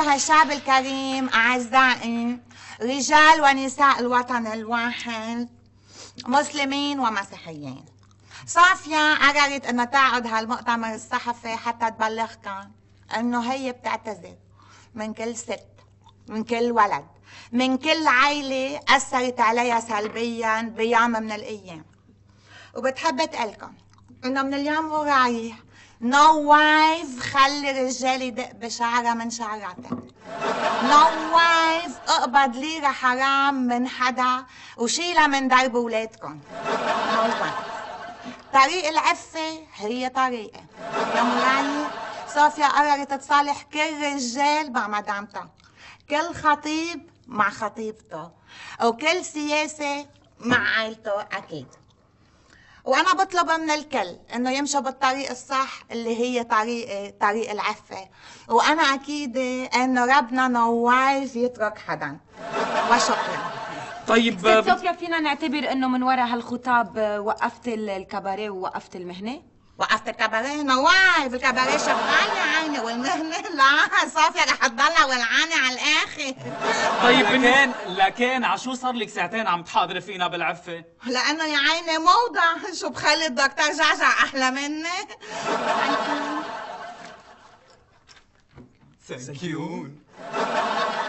أيها الشعب الكريم أعزائي، رجال ونساء الوطن الواحد، مسلمين ومسيحيين، صافية قررت انها تعقد هالمؤتمر الصحفي حتى تبلغكم انه هي بتعتذر من كل ست، من كل ولد، من كل عائلة أثرت عليها سلبيا بيوم من الأيام، وبتحب تقلكم انه من اليوم ورايح نو وايف خلي الرجال يدق بشعرها من شعراتك، نو وايف اقبض ليرة حرام من حدا وشيلها من درب ولادكم، نو وايف. طريق العفة هي طريقة. يا مرايح صافية قررت تصالح كل رجال مع مدامته، كل خطيب مع خطيبته، وكل سياسي مع عائلته أكيد. وأنا بطلب من الكل إنه يمشوا بالطريق الصح اللي هي طريق العفة، وأنا أكيدة إنه ربنا نوايف يترك حدا. وشكرا. طيب ست صوفيا، فينا نعتبر إنه من وراء هالخطاب وقفت الكباريه ووقفت المهنة؟ وقفت الكباريه؟ نوايف الكباريه شغال يا عيني، والمهنة لا، صافية رح تضلها ولعانة على الآخر. طيب لكن عشو صار لك ساعتين عم تحاضري فينا بالعفة؟ لأنه يا عيني موضة، شو بخلي الدكتور جعجع أحلى مني؟ ثانك يو.